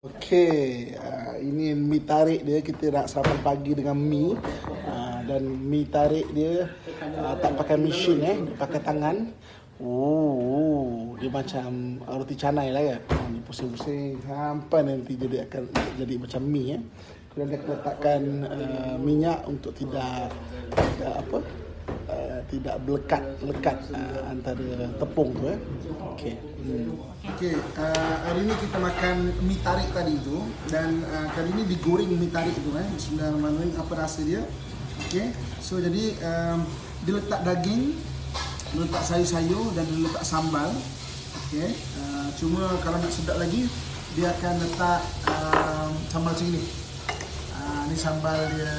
Okey, ini mie tarik dia. Kita nak sarapan pagi dengan mie. Dan mie tarik dia tak pakai mesin, dia pakai tangan. Dia macam roti canai lah kan. Dia pusing-pusing sampai nanti akan jadi macam mie. Kemudian dia akan letakkan minyak untuk tidak berlekat antara tepung tu. Okey. Okey, hari ni kita makan mie tarik tadi tu, dan kali ni digoreng mie tarik tu. Bismillahirrahmanirrahim. Apa rasa dia? Okey. So jadi dia letak daging, dia letak sayur-sayur dan dia letak sambal. Okey. Cuma kalau nak sedap lagi, dia akan letak sambal macam ni. Ni sambal dia,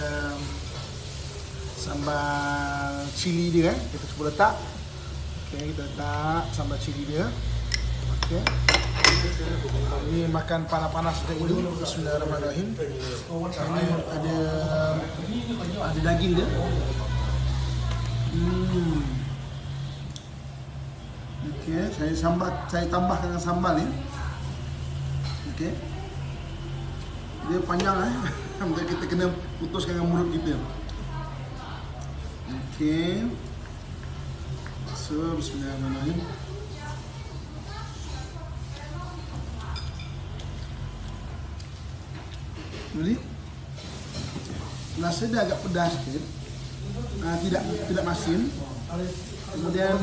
sambal cili dia. Kita cuba letak. Okey, kita letak sambal cili dia. Okey. Ini makan panas-panas macam ini. Bismillahirrahmanirrahim. Ini ada daging dia. Okey, saya tambahkan dengan sambal ni. Okey. Dia panjang kita kena putuskan dengan mulut kita. Okey. So, bismillahirrahmanirrahim. Jadi, rasa dia agak pedas sikit. Tidak masin. Kemudian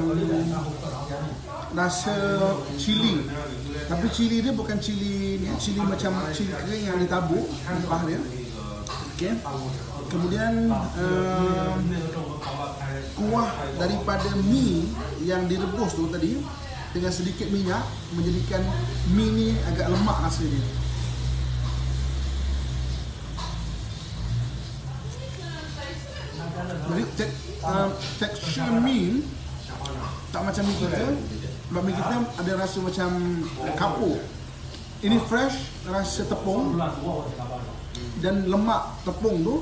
rasa cili. Tapi cili dia bukan cili macam cili kering yang ditabur rempah dia. Okey. Kemudian kuah daripada mie yang direbus tu tadi dengan sedikit minyak menjadikan mie ni agak lemak rasa dia. Jadi tekstur mie tak macam mie kita. Sebab mie kita ada rasa macam kapur. Ini fresh, rasa tepung dan lemak tepung tu,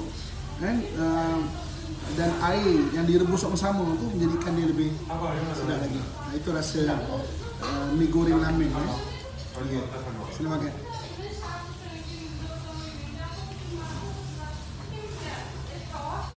dan air yang direbus sama-sama tu menjadikan dia lebih sedap lagi. Itu rasa mie goreng lamin. Sila makan.